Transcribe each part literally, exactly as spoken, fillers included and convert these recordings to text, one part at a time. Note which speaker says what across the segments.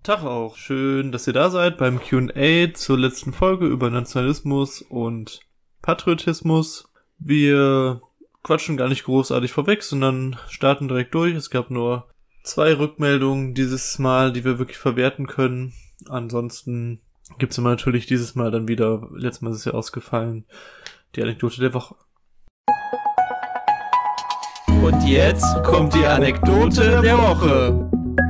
Speaker 1: Tag auch. Schön, dass ihr da seid beim Q und A zur letzten Folge über Nationalismus und Patriotismus. Wir quatschen gar nicht großartig vorweg, sondern starten direkt durch. Es gab nur zwei Rückmeldungen dieses Mal, die wir wirklich verwerten können. Ansonsten gibt's immer natürlich dieses Mal dann wieder, letztes Mal ist es ja ausgefallen, die Anekdote der Woche.
Speaker 2: Und jetzt kommt die Anekdote der Woche.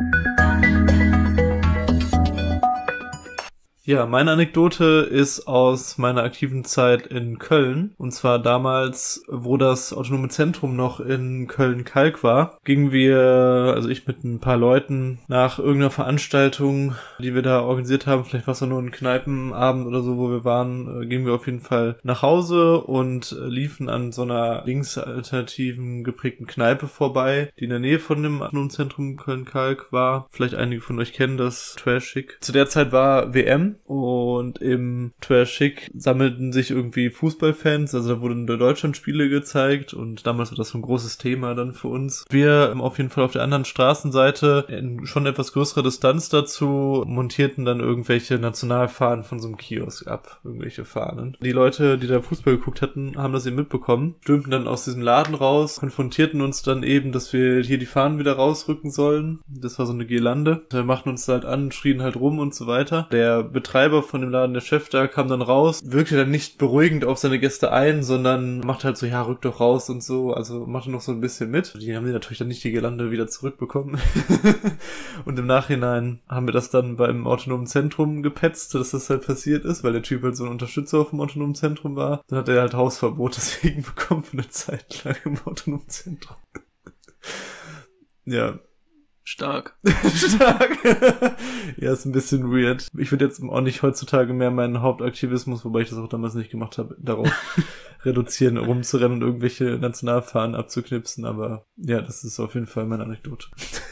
Speaker 1: Ja, meine Anekdote ist aus meiner aktiven Zeit in Köln. Und zwar damals, wo das Autonome Zentrum noch in Köln-Kalk war, gingen wir, also ich mit ein paar Leuten, nach irgendeiner Veranstaltung, die wir da organisiert haben, vielleicht war es nur ein Kneipenabend oder so, wo wir waren, gingen wir auf jeden Fall nach Hause und liefen an so einer linksalternativen geprägten Kneipe vorbei, die in der Nähe von dem Autonomen Zentrum Köln-Kalk war. Vielleicht einige von euch kennen das, Trashig. Zu der Zeit war W M. Und im Trashig sammelten sich irgendwie Fußballfans, also da wurden Deutschlandspiele gezeigt und damals war das so ein großes Thema dann für uns. Wir auf jeden Fall auf der anderen Straßenseite in schon etwas größerer Distanz dazu montierten dann irgendwelche Nationalfahnen von so einem Kiosk ab, irgendwelche Fahnen. Die Leute, die da Fußball geguckt hatten, haben das eben mitbekommen, stürmten dann aus diesem Laden raus, konfrontierten uns dann eben, dass wir hier die Fahnen wieder rausrücken sollen. Das war so eine Girlande. Wir machten uns halt an, schrien halt rum und so weiter. Der Betreiber von dem Laden, der Chef da, kam dann raus, wirkte dann nicht beruhigend auf seine Gäste ein, sondern machte halt so, ja, rück doch raus und so, also machte noch so ein bisschen mit. Die haben die natürlich dann nicht die Girlande wieder zurückbekommen. Und im Nachhinein haben wir das dann beim Autonomen Zentrum gepetzt, dass das halt passiert ist, weil der Typ halt so ein Unterstützer auf dem Autonomen Zentrum war. Dann hat er halt Hausverbot deswegen bekommen für eine Zeit lang im Autonomen Zentrum. Ja.
Speaker 2: Stark.
Speaker 1: Stark. Ja, ist ein bisschen weird. Ich würde jetzt auch nicht heutzutage mehr meinen Hauptaktivismus, wobei ich das auch damals nicht gemacht habe, darauf reduzieren, rumzurennen und irgendwelche Nationalfahnen abzuknipsen, aber ja, das ist auf jeden Fall meine Anekdote.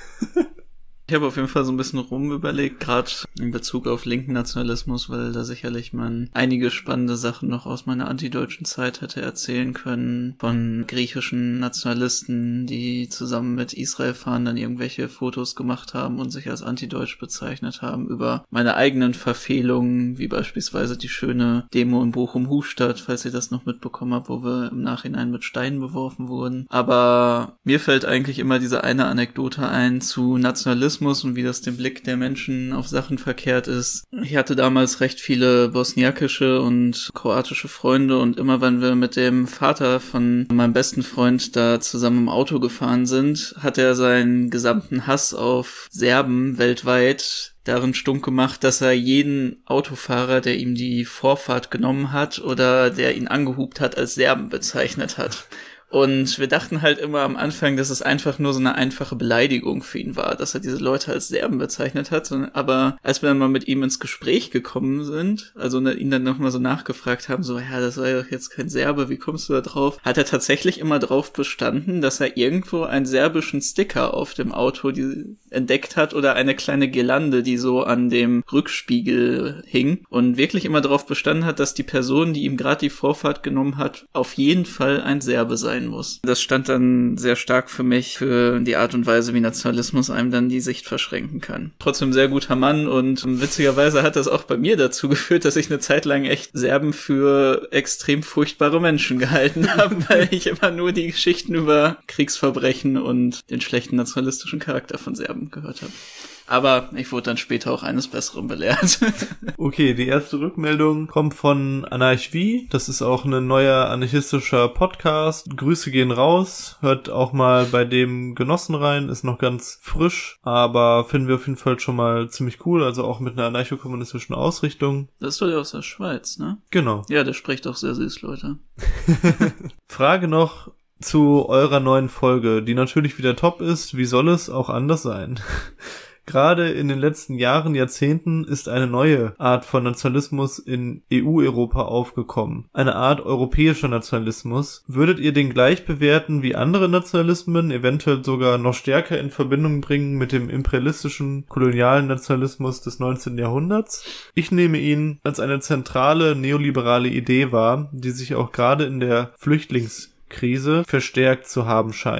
Speaker 2: Ich habe auf jeden Fall so ein bisschen rumüberlegt, gerade in Bezug auf linken Nationalismus, weil da sicherlich man einige spannende Sachen noch aus meiner antideutschen Zeit hätte erzählen können. Von griechischen Nationalisten, die zusammen mit Israel-Fahnen dann irgendwelche Fotos gemacht haben und sich als antideutsch bezeichnet haben. Über meine eigenen Verfehlungen, wie beispielsweise die schöne Demo in Bochum-Hufstadt, falls ihr das noch mitbekommen habt, wo wir im Nachhinein mit Steinen beworfen wurden. Aber mir fällt eigentlich immer diese eine Anekdote ein zu Nationalismus und wie das den Blick der Menschen auf Sachen verkehrt ist. Ich hatte damals recht viele bosniakische und kroatische Freunde und immer wenn wir mit dem Vater von meinem besten Freund da zusammen im Auto gefahren sind, hat er seinen gesamten Hass auf Serben weltweit darin stunk gemacht, dass er jeden Autofahrer, der ihm die Vorfahrt genommen hat oder der ihn angehupt hat, als Serben bezeichnet hat. Und wir dachten halt immer am Anfang, dass es einfach nur so eine einfache Beleidigung für ihn war, dass er diese Leute als Serben bezeichnet hat. Aber als wir dann mal mit ihm ins Gespräch gekommen sind, also ihn dann nochmal so nachgefragt haben, so, ja, das war ja doch jetzt kein Serbe, wie kommst du da drauf? Hat er tatsächlich immer drauf bestanden, dass er irgendwo einen serbischen Sticker auf dem Auto die entdeckt hat oder eine kleine Girlande, die so an dem Rückspiegel hing und wirklich immer darauf bestanden hat, dass die Person, die ihm gerade die Vorfahrt genommen hat, auf jeden Fall ein Serbe sein muss. Das stand dann sehr stark für mich, für die Art und Weise, wie Nationalismus einem dann die Sicht verschränken kann. Trotzdem sehr guter Mann und witzigerweise hat das auch bei mir dazu geführt, dass ich eine Zeit lang echt Serben für extrem furchtbare Menschen gehalten habe, weil ich immer nur die Geschichten über Kriegsverbrechen und den schlechten nationalistischen Charakter von Serben gehört habe. Aber ich wurde dann später auch eines Besseren belehrt.
Speaker 1: Okay, die erste Rückmeldung kommt von Anarchie. Das ist auch ein neuer anarchistischer Podcast. Grüße gehen raus. Hört auch mal bei dem Genossen rein. Ist noch ganz frisch, aber finden wir auf jeden Fall schon mal ziemlich cool. Also auch mit einer anarcho-kommunistischen Ausrichtung.
Speaker 2: Das ist doch ja aus der Schweiz, ne?
Speaker 1: Genau.
Speaker 2: Ja, der spricht auch sehr süß, Leute.
Speaker 1: Frage noch zu eurer neuen Folge, die natürlich wieder top ist. Wie soll es auch anders sein? Gerade in den letzten Jahren, Jahrzehnten ist eine neue Art von Nationalismus in E U-Europa aufgekommen. Eine Art europäischer Nationalismus. Würdet ihr den gleich bewerten wie andere Nationalismen, eventuell sogar noch stärker in Verbindung bringen mit dem imperialistischen, kolonialen Nationalismus des neunzehnten Jahrhunderts? Ich nehme ihn als eine zentrale neoliberale Idee wahr, die sich auch gerade in der Flüchtlingskrise verstärkt zu haben scheint.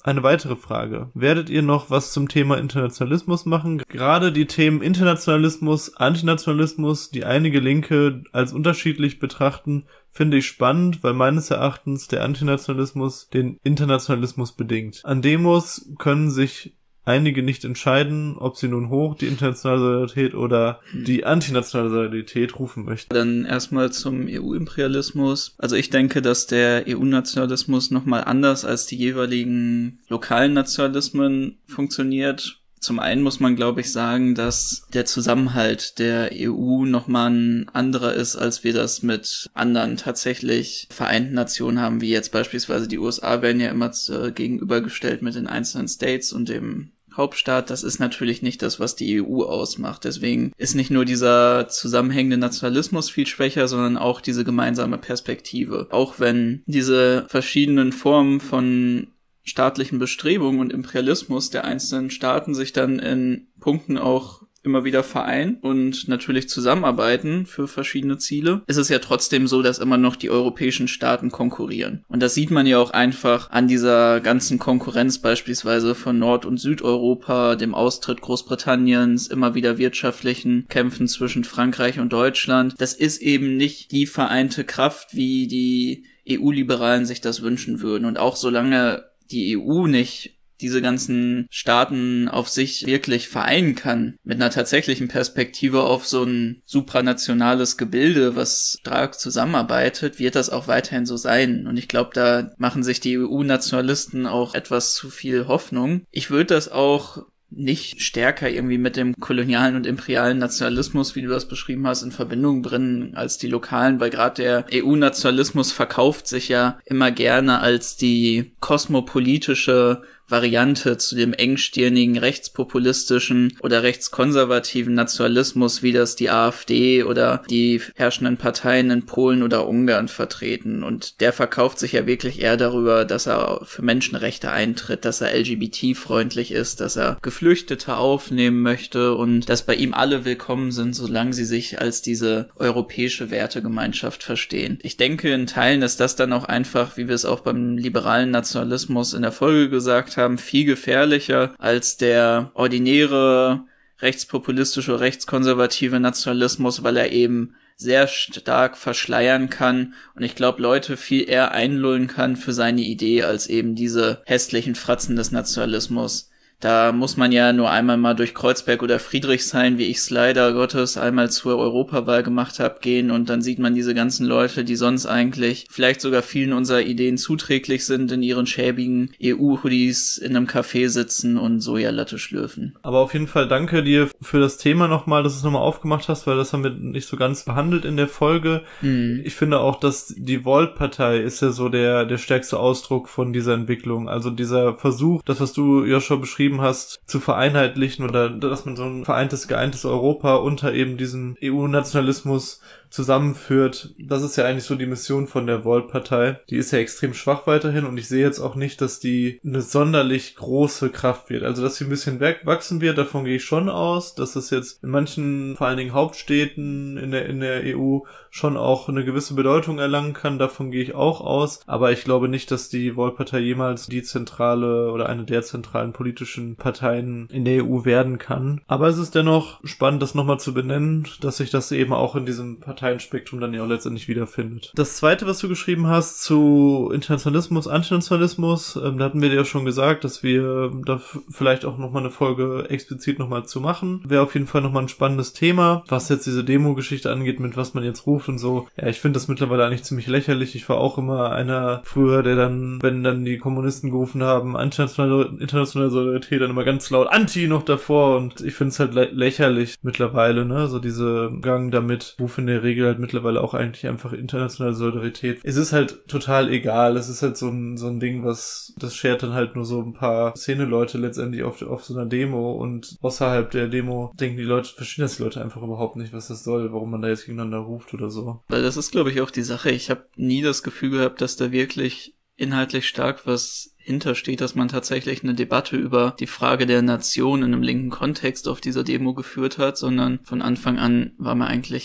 Speaker 1: eine weitere Frage. Werdet ihr noch was zum Thema Internationalismus machen? Gerade die Themen Internationalismus, Antinationalismus, die einige Linke als unterschiedlich betrachten, finde ich spannend, weil meines Erachtens der Antinationalismus den Internationalismus bedingt. An Demos können sich einige nicht entscheiden, ob sie nun hoch die internationale Solidarität oder die antinationale Solidarität rufen möchten.
Speaker 2: Dann erstmal zum E U-Imperialismus. Also ich denke, dass der E U-Nationalismus nochmal anders als die jeweiligen lokalen Nationalismen funktioniert. Zum einen muss man, glaube ich, sagen, dass der Zusammenhalt der E U nochmal ein anderer ist, als wir das mit anderen tatsächlich vereinten Nationen haben, wie jetzt beispielsweise die U S A werden ja immer äh, gegenübergestellt mit den einzelnen States und dem Hauptstaat. Das ist natürlich nicht das, was die E U ausmacht. Deswegen ist nicht nur dieser zusammenhängende Nationalismus viel schwächer, sondern auch diese gemeinsame Perspektive. Auch wenn diese verschiedenen Formen von staatlichen Bestrebungen und Imperialismus der einzelnen Staaten sich dann in Punkten auch immer wieder vereinen und natürlich zusammenarbeiten für verschiedene Ziele, ist es ja trotzdem so, dass immer noch die europäischen Staaten konkurrieren. Und das sieht man ja auch einfach an dieser ganzen Konkurrenz beispielsweise von Nord- und Südeuropa, dem Austritt Großbritanniens, immer wieder wirtschaftlichen Kämpfen zwischen Frankreich und Deutschland. Das ist eben nicht die vereinte Kraft, wie die E U-Liberalen sich das wünschen würden. Und auch solange die E U nicht diese ganzen Staaten auf sich wirklich vereinen kann, mit einer tatsächlichen Perspektive auf so ein supranationales Gebilde, was stark zusammenarbeitet, wird das auch weiterhin so sein. Und ich glaube, da machen sich die E U-Nationalisten auch etwas zu viel Hoffnung. Ich würde das auch nicht stärker irgendwie mit dem kolonialen und imperialen Nationalismus, wie du das beschrieben hast, in Verbindung bringen als die lokalen, weil gerade der E U-Nationalismus verkauft sich ja immer gerne als die kosmopolitische Variante zu dem engstirnigen rechtspopulistischen oder rechtskonservativen Nationalismus, wie das die AfD oder die herrschenden Parteien in Polen oder Ungarn vertreten. Und der verkauft sich ja wirklich eher darüber, dass er für Menschenrechte eintritt, dass er L G B T-freundlich ist, dass er Geflüchtete aufnehmen möchte und dass bei ihm alle willkommen sind, solange sie sich als diese europäische Wertegemeinschaft verstehen. Ich denke in Teilen ist das dann auch einfach, wie wir es auch beim liberalen Nationalismus in der Folge gesagt haben, viel gefährlicher als der ordinäre rechtspopulistische, rechtskonservative Nationalismus, weil er eben sehr stark verschleiern kann und ich glaube, Leute viel eher einlullen kann für seine Idee als eben diese hässlichen Fratzen des Nationalismus. Da muss man ja nur einmal mal durch Kreuzberg oder Friedrichshain, wie ich es leider Gottes einmal zur Europawahl gemacht habe, gehen und dann sieht man diese ganzen Leute, die sonst eigentlich vielleicht sogar vielen unserer Ideen zuträglich sind, in ihren schäbigen E U-Hoodies in einem Café sitzen und Sojalatte schlürfen.
Speaker 1: Aber auf jeden Fall danke dir für das Thema nochmal, dass du es nochmal aufgemacht hast, weil das haben wir nicht so ganz behandelt in der Folge. Mhm. Ich finde auch, dass die Volt-Partei ist ja so der der stärkste Ausdruck von dieser Entwicklung. Also dieser Versuch, das, was du, Joshua, beschrieben hast, zu vereinheitlichen oder dass man so ein vereintes, geeintes Europa unter eben diesem E U-Nationalismus zusammenführt. Das ist ja eigentlich so die Mission von der Volt-Partei. Die ist ja extrem schwach weiterhin und ich sehe jetzt auch nicht, dass die eine sonderlich große Kraft wird. Also, dass sie ein bisschen wachsen wird, davon gehe ich schon aus, dass es jetzt in manchen, vor allen Dingen Hauptstädten in der, in der E U schon auch eine gewisse Bedeutung erlangen kann, davon gehe ich auch aus. Aber ich glaube nicht, dass die Volt-Partei jemals die zentrale oder eine der zentralen politischen Parteien in der E U werden kann. Aber es ist dennoch spannend, das nochmal zu benennen, dass sich das eben auch in diesem Parteienspektrum dann ja auch letztendlich wiederfindet. Das zweite, was du geschrieben hast zu Internationalismus, Antinationalismus, ähm, da hatten wir dir ja schon gesagt, dass wir da f- vielleicht auch nochmal eine Folge explizit nochmal zu machen. Wäre auf jeden Fall nochmal ein spannendes Thema, was jetzt diese Demo-Geschichte angeht, mit was man jetzt ruft und so. Ja, ich finde das mittlerweile eigentlich ziemlich lächerlich. Ich war auch immer einer früher, der dann, wenn dann die Kommunisten gerufen haben, internationale, internationale Solidarität, dann immer ganz laut Anti noch davor und ich finde es halt lä- lächerlich mittlerweile, ne, so diese Gang damit, rufen in der Regel halt mittlerweile auch eigentlich einfach internationale Solidarität. Es ist halt total egal. Es ist halt so ein, so ein Ding, was, das schert dann halt nur so ein paar Szene-Leute letztendlich auf, auf so einer Demo und außerhalb der Demo denken die Leute, verstehen das die Leute einfach überhaupt nicht, was das soll, warum man da jetzt gegeneinander ruft oder so.
Speaker 2: Weil das ist, glaube ich, auch die Sache. Ich habe nie das Gefühl gehabt, dass da wirklich inhaltlich stark was hintersteht, dass man tatsächlich eine Debatte über die Frage der Nation in einem linken Kontext auf dieser Demo geführt hat, sondern von Anfang an war mir eigentlich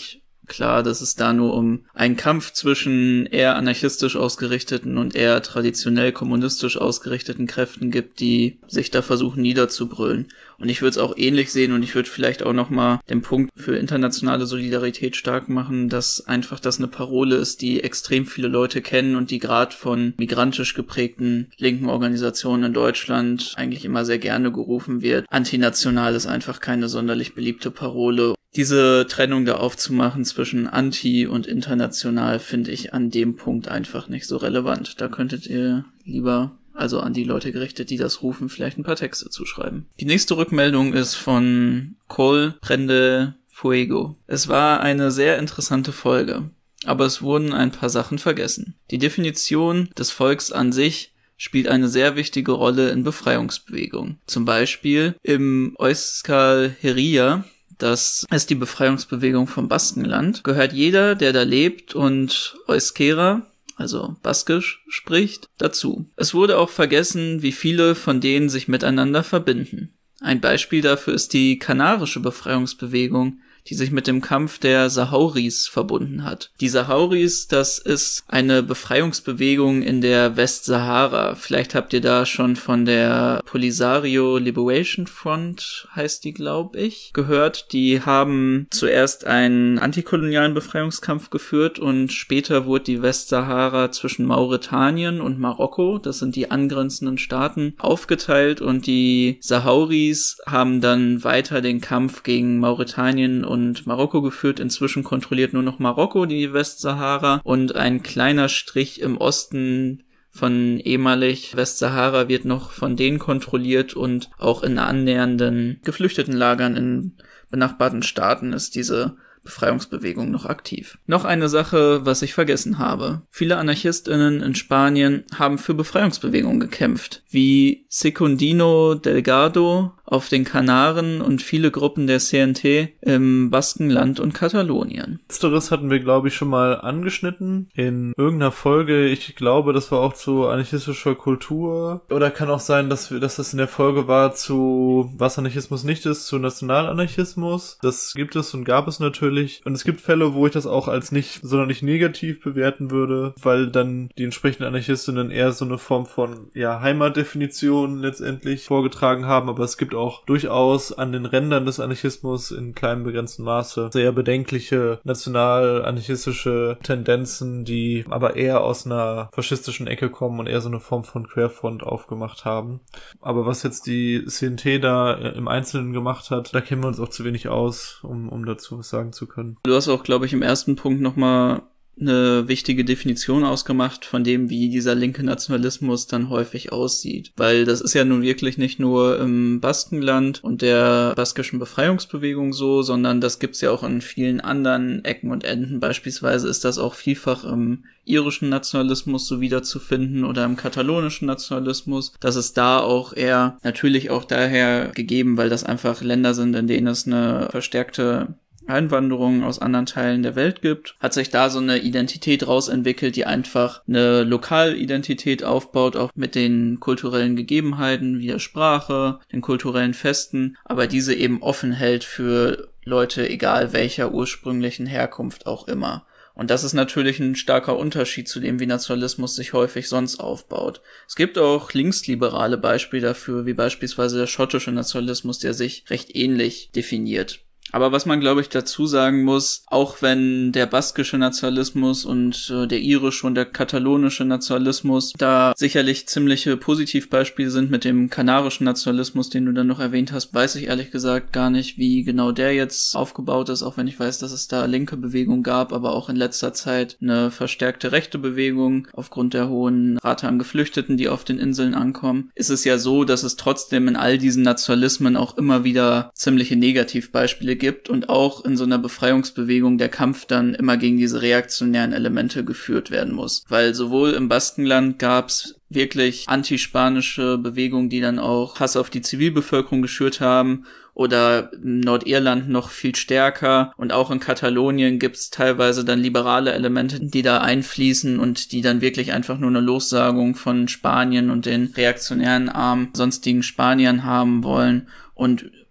Speaker 2: klar, dass es da nur um einen Kampf zwischen eher anarchistisch ausgerichteten und eher traditionell kommunistisch ausgerichteten Kräften gibt, die sich da versuchen niederzubrüllen. Und ich würde es auch ähnlich sehen und ich würde vielleicht auch nochmal den Punkt für internationale Solidarität stark machen, dass einfach das eine Parole ist, die extrem viele Leute kennen und die gerade von migrantisch geprägten linken Organisationen in Deutschland eigentlich immer sehr gerne gerufen wird. Antinational ist einfach keine sonderlich beliebte Parole. Diese Trennung da aufzumachen zwischen anti und international finde ich an dem Punkt einfach nicht so relevant. Da könntet ihr lieber, also an die Leute gerichtet, die das rufen, vielleicht ein paar Texte zuschreiben. Die nächste Rückmeldung ist von Col Prende Fuego. Es war eine sehr interessante Folge, aber es wurden ein paar Sachen vergessen. Die Definition des Volks an sich spielt eine sehr wichtige Rolle in Befreiungsbewegungen. Zum Beispiel im Euskal Herria, das ist die Befreiungsbewegung vom Baskenland, gehört jeder, der da lebt und Euskera, also Baskisch, spricht, dazu. Es wurde auch vergessen, wie viele von denen sich miteinander verbinden. Ein Beispiel dafür ist die kanarische Befreiungsbewegung, die sich mit dem Kampf der Sahauris verbunden hat. Die Sahauris, das ist eine Befreiungsbewegung in der Westsahara. Vielleicht habt ihr da schon von der Polisario Liberation Front, heißt die, glaube ich, gehört. Die haben zuerst einen antikolonialen Befreiungskampf geführt und später wurde die Westsahara zwischen Mauretanien und Marokko, das sind die angrenzenden Staaten, aufgeteilt und die Sahauris haben dann weiter den Kampf gegen Mauretanien und Marokko geführt. Inzwischen kontrolliert nur noch Marokko die Westsahara und ein kleiner Strich im Osten von ehemalig Westsahara wird noch von denen kontrolliert und auch in annähernden Geflüchtetenlagern in benachbarten Staaten ist diese Befreiungsbewegung noch aktiv. Noch eine Sache, was ich vergessen habe. Viele AnarchistInnen in Spanien haben für Befreiungsbewegungen gekämpft, wie Secundino Delgado auf den Kanaren und viele Gruppen der C N T im Baskenland und Katalonien.
Speaker 1: Letzteres hatten wir, glaube ich, schon mal angeschnitten in irgendeiner Folge. Ich glaube, das war auch zu anarchistischer Kultur. Oder kann auch sein, dass wir, dass das in der Folge war zu was Anarchismus nicht ist, zu Nationalanarchismus. Das gibt es und gab es natürlich. Und es gibt Fälle, wo ich das auch als nicht sonderlich negativ bewerten würde, weil dann die entsprechenden Anarchistinnen eher so eine Form von ja Heimatdefinition letztendlich vorgetragen haben. Aber es gibt auch durchaus an den Rändern des Anarchismus in kleinem begrenzten Maße sehr bedenkliche national-anarchistische Tendenzen, die aber eher aus einer faschistischen Ecke kommen und eher so eine Form von Querfront aufgemacht haben. Aber was jetzt die C N T da im Einzelnen gemacht hat, da kennen wir uns auch zu wenig aus, um, um dazu was sagen zu können.
Speaker 2: Du hast auch, glaube ich, im ersten Punkt nochmal eine wichtige Definition ausgemacht von dem, wie dieser linke Nationalismus dann häufig aussieht. Weil das ist ja nun wirklich nicht nur im Baskenland und der baskischen Befreiungsbewegung so, sondern das gibt's ja auch in vielen anderen Ecken und Enden. Beispielsweise ist das auch vielfach im irischen Nationalismus so wiederzufinden oder im katalonischen Nationalismus. Das ist da auch eher natürlich auch daher gegeben, weil das einfach Länder sind, in denen es eine verstärkte Einwanderung aus anderen Teilen der Welt gibt, hat sich da so eine Identität rausentwickelt, die einfach eine Lokalidentität aufbaut, auch mit den kulturellen Gegebenheiten wie der Sprache, den kulturellen Festen, aber diese eben offen hält für Leute, egal welcher ursprünglichen Herkunft auch immer. Und das ist natürlich ein starker Unterschied zu dem, wie Nationalismus sich häufig sonst aufbaut. Es gibt auch linksliberale Beispiele dafür, wie beispielsweise der schottische Nationalismus, der sich recht ähnlich definiert. Aber was man, glaube ich, dazu sagen muss, auch wenn der baskische Nationalismus und äh, der irische und der katalonische Nationalismus da sicherlich ziemliche Positivbeispiele sind mit dem kanarischen Nationalismus, den du dann noch erwähnt hast, weiß ich ehrlich gesagt gar nicht, wie genau der jetzt aufgebaut ist, auch wenn ich weiß, dass es da linke Bewegung gab, aber auch in letzter Zeit eine verstärkte rechte Bewegung aufgrund der hohen Rate an Geflüchteten, die auf den Inseln ankommen. Ist es ja so, dass es trotzdem in all diesen Nationalismen auch immer wieder ziemliche Negativbeispiele gibt und auch in so einer Befreiungsbewegung der Kampf dann immer gegen diese reaktionären Elemente geführt werden muss. Weil sowohl im Baskenland gab's wirklich antispanische Bewegungen, die dann auch Hass auf die Zivilbevölkerung geschürt haben, oder in Nordirland noch viel stärker, und auch in Katalonien gibt's teilweise dann liberale Elemente, die da einfließen und die dann wirklich einfach nur eine Lossagung von Spanien und den reaktionären armen sonstigen Spaniern haben wollen. Und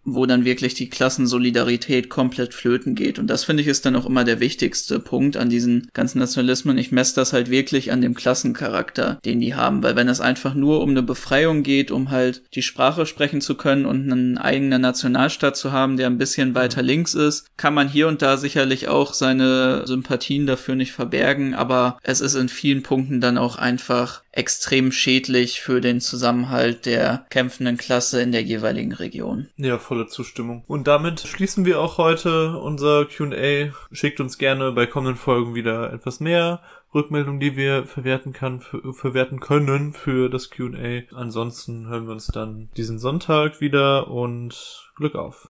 Speaker 2: wo dann wirklich die Klassensolidarität komplett flöten geht. Und das, finde ich, ist dann auch immer der wichtigste Punkt an diesen ganzen Nationalismen. Ich messe das halt wirklich an dem Klassencharakter, den die haben. Weil wenn es einfach nur um eine Befreiung geht, um halt die Sprache sprechen zu können und einen eigenen Nationalstaat zu haben, der ein bisschen weiter links ist, kann man hier und da sicherlich auch seine Sympathien dafür nicht verbergen. Aber es ist in vielen Punkten dann auch einfach extrem schädlich für den Zusammenhalt der kämpfenden Klasse in der jeweiligen Region.
Speaker 1: Ja, volle Zustimmung. Und damit schließen wir auch heute unser Q und A. Schickt uns gerne bei kommenden Folgen wieder etwas mehr Rückmeldungen, die wir verwerten kann, für, verwerten können für das Q und A. Ansonsten hören wir uns dann diesen Sonntag wieder und Glück auf.